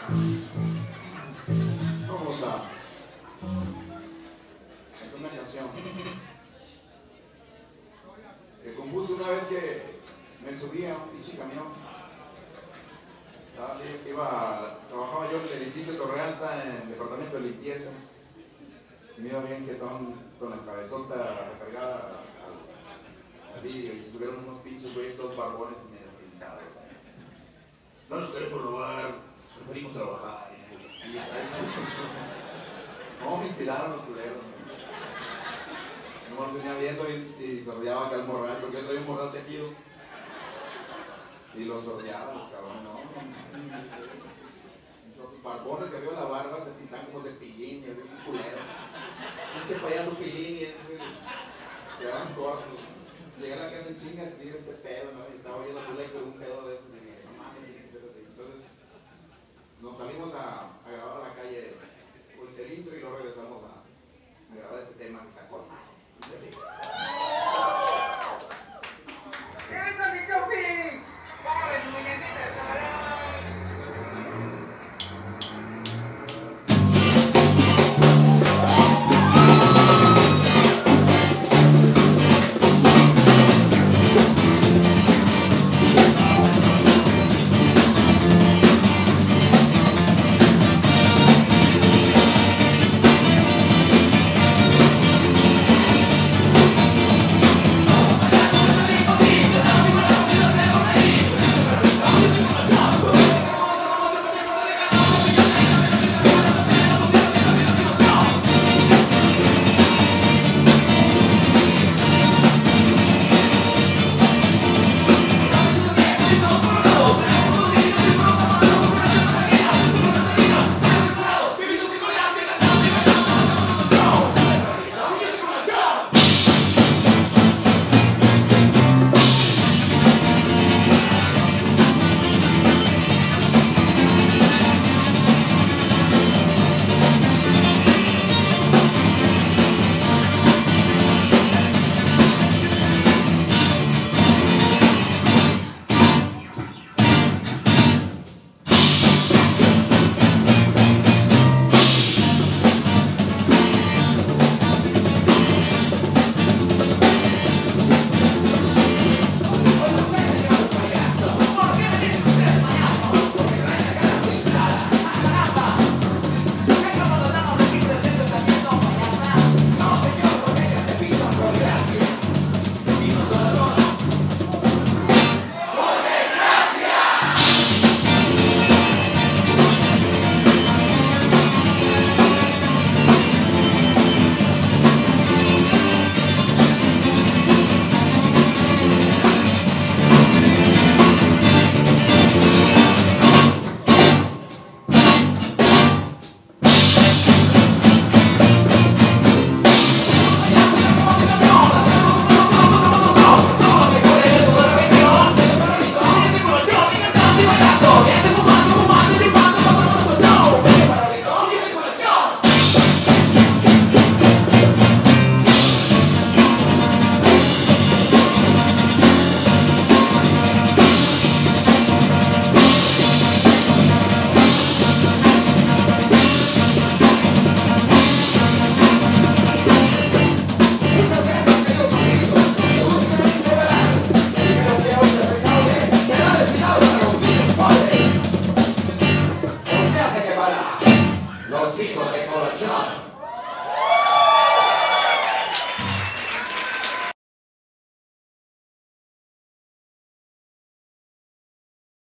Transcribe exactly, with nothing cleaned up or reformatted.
Vamos a hacer una canción que compuse una vez que me subí a un pinche camión. Estaba así, iba, trabajaba yo en el edificio Torre Alta en el departamento de limpieza. Y me iba bien jetón con la cabezota recargada al, al vídeo y se tuvieron unos pinches güeyes todos barbones y medio pintados. No nos queremos robar, preferimos trabajar. Y, y, no, me inspiraron los culeros. No me venía viendo y, y sordeaba acá el morral, porque yo traía un morral tejido. Y los sordeaba los cabrones, no. Los barbones que arriba de la barba se pintan como cepillín, y un culero. Pinche payaso pilín y se quedaban cortos. Se llegan a la casa en chingas y mira este pedo, ¿no? Y estaba oyendo culero con un pedo de esos.